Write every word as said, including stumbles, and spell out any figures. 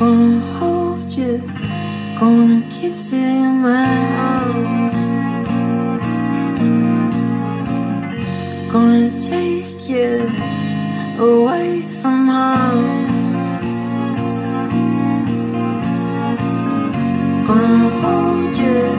Gonna hold you, gonna kiss you in my arms. Gonna take you away from home. Gonna hold you,